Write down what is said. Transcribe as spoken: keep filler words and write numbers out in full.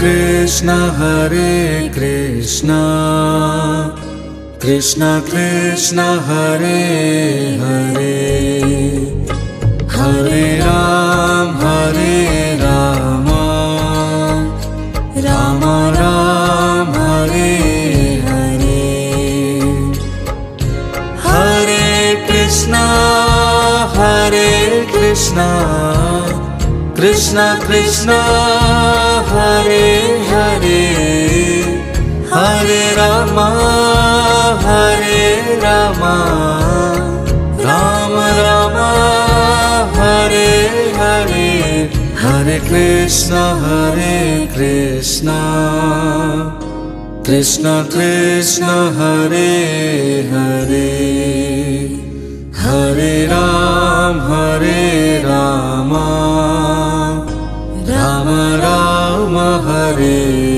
Krishna Hare Krishna Krishna Krishna Hare Hare Hare Ram Hare Ram Ram Ram Hare Hare Hare Krishna Hare Krishna Krishna Krishna Hare Hare Hare Ram Hare Ram Ram Ram Hare Hare Hare Krishna Hare Krishna Krishna Krishna Hare Hare Hare Ram Hare Ram Ram Ram Hare